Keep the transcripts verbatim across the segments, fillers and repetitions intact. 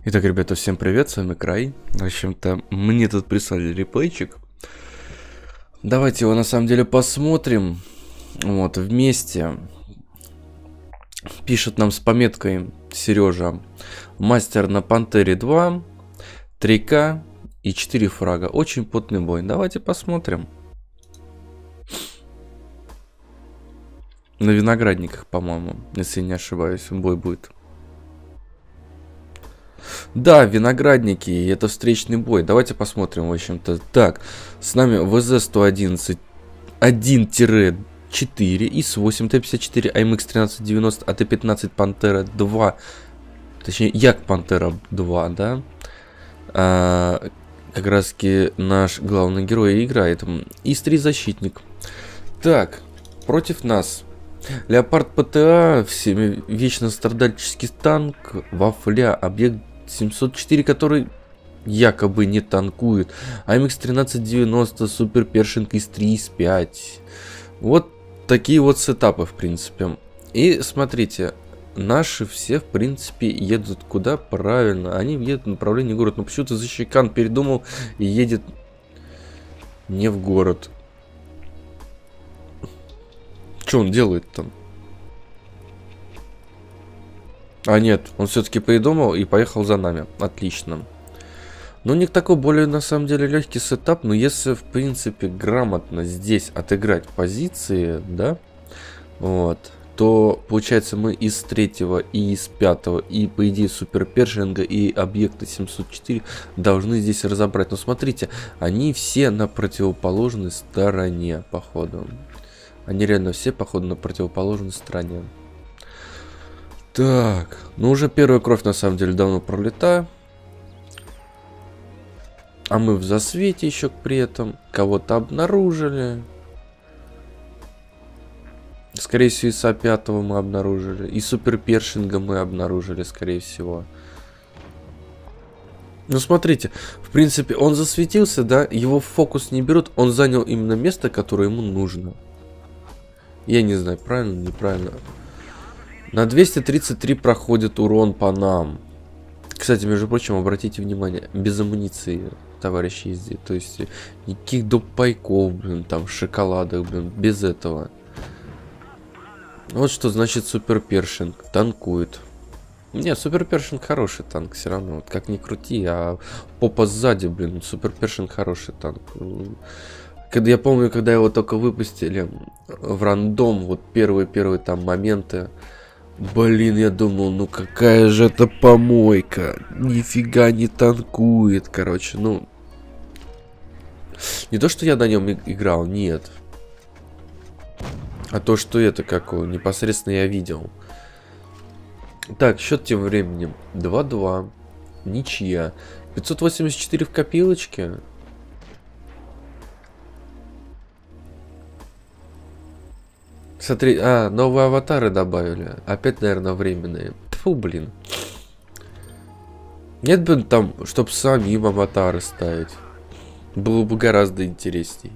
Итак, ребята, всем привет, с вами Край. В общем-то, мне тут прислали реплейчик. Давайте его на самом деле посмотрим. Вот, вместе. Пишет нам с пометкой Сережа. Мастер на Пантере два, три ка и четыре фрага. Очень потный бой. Давайте посмотрим. На виноградниках, по-моему, если не ошибаюсь, бой будет. Да, виноградники, и это встречный бой. Давайте посмотрим, в общем-то. Так, с нами вэ зэ сто одиннадцать один четыре, ИС восемь, Т пятьдесят четыре, эй эм икс тринадцать девяносто, эй ти пятнадцать Пантера два. Точнее, Як Пантера два, да? А, как раз таки наш главный герой играет. ИС три защитник. Так, против нас Леопард ПТА, всеми вечно страдальческий танк, Вафля, объект семьсот четыре, который якобы не танкует, эй эм икс тринадцать девяносто, Супер Першинг, ИС три, ИС пять. Вот такие вот сетапы, в принципе. И смотрите, наши все, в принципе, едут куда? Правильно, они едут в направлении города. Но почему-то Защекан передумал и едет не в город. Что он делает там? А нет, он все-таки придумал и поехал за нами. Отлично. Ну, у них такой более, на самом деле, легкий сетап. Но если, в принципе, грамотно здесь отыграть позиции, да, вот, то, получается, мы из третьего и из пятого, и, по идее, Супер Першинга и объекта семьсот четыре должны здесь разобрать. Но смотрите, они все на противоположной стороне, походу. Они реально все, походу, на противоположной стороне. Так, ну уже первая кровь, на самом деле, давно пролета. А мы в засвете еще при этом. Кого-то обнаружили. Скорее всего, ИСа пятого мы обнаружили. И Супер Першинга мы обнаружили, скорее всего. Ну, смотрите, в принципе, он засветился, да, его в фокус не берут. Он занял именно место, которое ему нужно. Я не знаю, правильно, неправильно. На двести тридцать три проходит урон по нам. Кстати, между прочим, обратите внимание, без амуниции, товарищи, ездит. То есть, никаких доп. Пайков, блин, там, шоколадок, блин, без этого. Вот что значит Супер Першинг. Танкует. Не, Супер Першинг хороший танк, все равно. Вот как ни крути, а попа сзади, блин, Супер Першинг хороший танк. Когда я помню, когда его только выпустили в рандом, вот первые-первые там моменты, блин, я думал, ну какая же это помойка, нифига не танкует, короче, ну, не то, что я на нем играл, нет, а то, что это какого, непосредственно я видел. Так, счет тем временем два-два, ничья, пятьсот восемьдесят четыре в копилочке. Смотри, а, новые аватары добавили. Опять, наверное, временные. Фу, блин. Нет бы там, чтоб самим аватары ставить. Было бы гораздо интересней.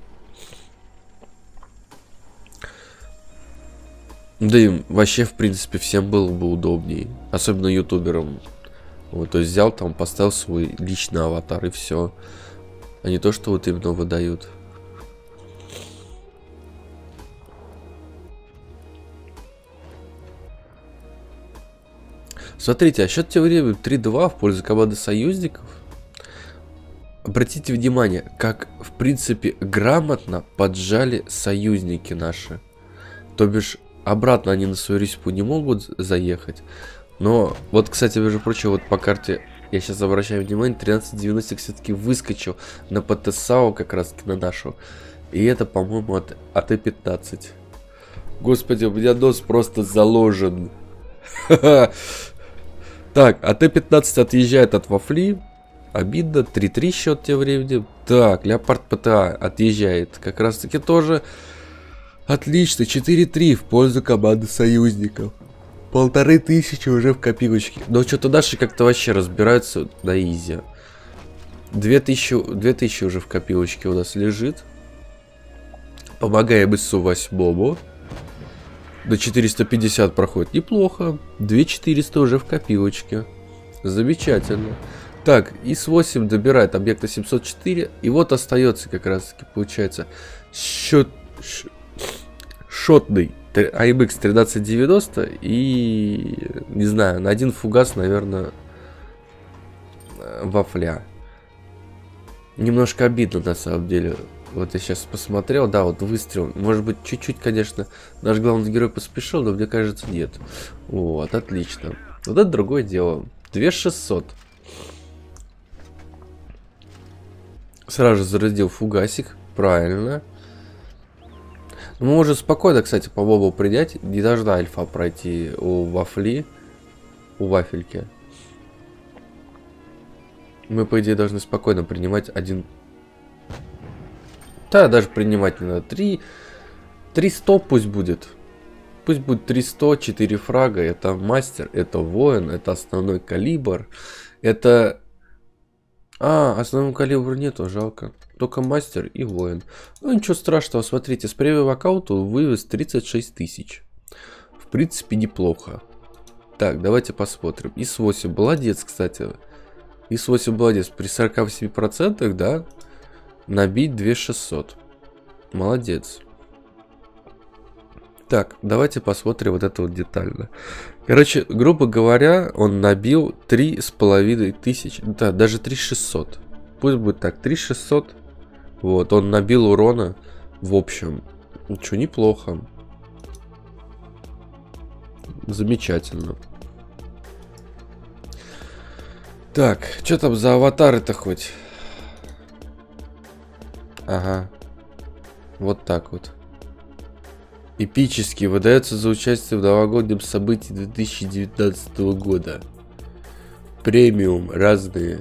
Да и вообще, в принципе, всем было бы удобней. Особенно ютуберам. Вот, то есть взял там, поставил свой личный аватар и все. А не то, что вот именно выдают. Смотрите, а счет тем временем три-два в пользу команды союзников. Обратите внимание, как, в принципе, грамотно поджали союзники наши. То бишь, обратно они на свою респу не могут заехать. Но, вот, кстати, между прочим, вот по карте, я сейчас обращаю внимание, тринадцать девяносто все-таки выскочил на ПТ-САУ, как раз таки на нашу. И это, по-моему, от эй ти пятнадцать. Господи, у меня нос просто заложен. Ха-ха. Так, эй ти пятнадцать отъезжает от Вафли. Обидно. три-три счет тем временем. Так, Леопард ПТА отъезжает. Как раз таки тоже отлично. четыре-три в пользу команды союзников. Полторы тысячи уже в копилочке. Но что-то наши как-то вообще разбираются на изи. Две тысячи, две тысячи уже в копилочке у нас лежит. Помогаем ИСу восьмому. До четыреста пятьдесят проходит. Неплохо. две тысячи четыреста уже в копилочке. Замечательно. Так, ИС восемь добирает объекта семьсот четыре. И вот остается как раз таки, получается, счет... шотный эй эм икс тринадцать девяносто. И, не знаю, на один фугас, наверное, вафля. Немножко обидно, на самом деле. Вот я сейчас посмотрел, да, вот выстрел. Может быть, чуть-чуть, конечно, наш главный герой поспешил, но мне кажется, нет. Вот, отлично. Вот это другое дело. две тысячи шестьсот. Сразу же зараздел фугасик. Правильно. Мы можем спокойно, кстати, по бобу принять. Не должна альфа пройти у вафли. У вафельки. Мы, по идее, должны спокойно принимать один... Да, даже принимать не надо. три... триста пусть будет. Пусть будет триста, четыре фрага. Это мастер, это воин, это основной калибр. Это... А, основного калибра нету, жалко. Только мастер и воин. Ну, ничего страшного, смотрите, с премиум аккаунта вывез тридцать шесть тысяч. В принципе, неплохо. Так, давайте посмотрим. ИС восемь, молодец, кстати. ИС восемь, молодец. При сорока восьми процентах, да, набить две тысячи шестьсот. Молодец. Так, давайте посмотрим вот это вот детально. Короче, грубо говоря, он набил три с половиной тысячи, да, даже три тысячи шестьсот. Пусть будет так, три тысячи шестьсот. Вот, он набил урона, в общем. Ничего, неплохо. Замечательно. Так, что там за аватары-то хоть? Ага. Вот так вот. Эпический. Выдается за участие в новогоднем событии две тысячи девятнадцатого года. Премиум. Разные.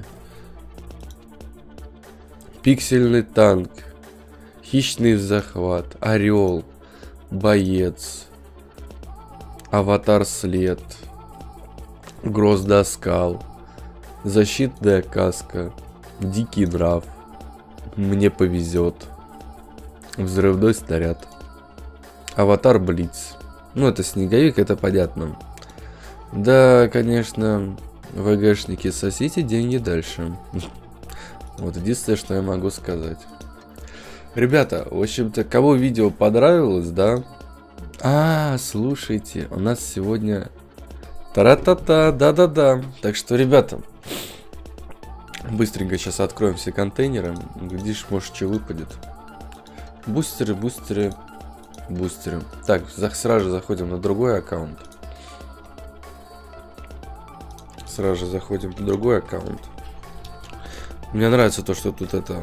Пиксельный танк. Хищный захват. Орел. Боец. Аватар след. Гроздоскал. Защитная каска. Дикий нрав. Мне повезет. Взрывной снаряд. Аватар Блиц. Ну, это снеговик, это понятно. Да, конечно, ВГшники, сосите деньги дальше. Вот единственное, что я могу сказать. Ребята, в общем-то, кому видео понравилось, да? А, слушайте, у нас сегодня... Тара-та-та, да-да-да. Так что, ребята, быстренько сейчас откроем все контейнеры. Глядишь, может, что выпадет. Бустеры, бустеры... Бустеры. Так, сразу же заходим на другой аккаунт. Сразу же заходим на другой аккаунт. Мне нравится то, что тут это...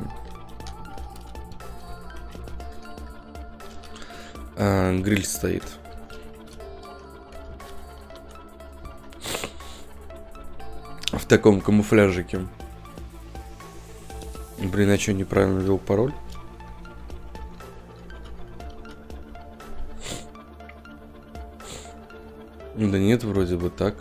А, гриль стоит. В таком камуфляжике. Блин, я что, неправильно ввел пароль? Да нет, вроде бы так.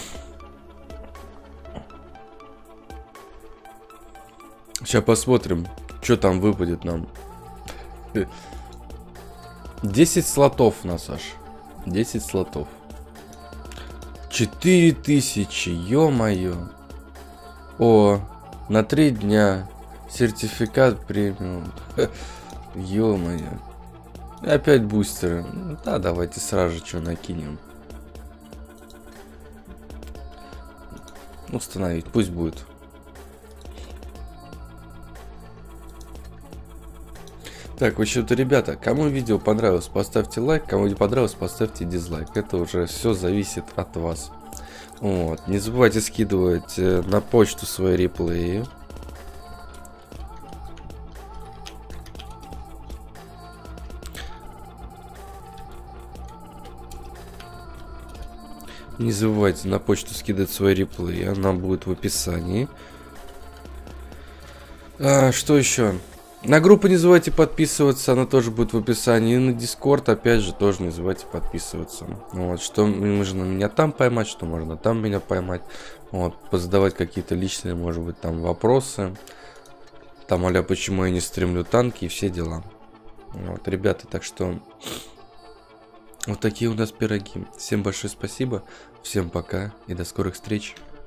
Сейчас посмотрим, что там выпадет нам. десять слотов у нас аж. десять слотов. четыре тысячи, ё-моё. О, на три дня. Сертификат премиум. Ё-моё. Опять бустеры. Да, давайте сразу же что накинем. Установить, пусть будет. Так, в общем-то, ребята, кому видео понравилось, поставьте лайк, кому не понравилось, поставьте дизлайк. Это уже все зависит от вас. Вот. Не забывайте скидывать на почту свои реплеи. Не забывайте на почту скидывать свои реплеи, она будет в описании. А, что еще? На группу не забывайте подписываться, она тоже будет в описании. И на Discord, опять же, тоже не забывайте подписываться. Вот, что можно меня там поймать, что можно там меня поймать. Вот, позадавать какие-то личные, может быть, там вопросы. Там, а-ля, почему я не стримлю танки и все дела. Вот, ребята, так что... Вот такие у нас пироги. Всем большое спасибо, всем пока и до скорых встреч.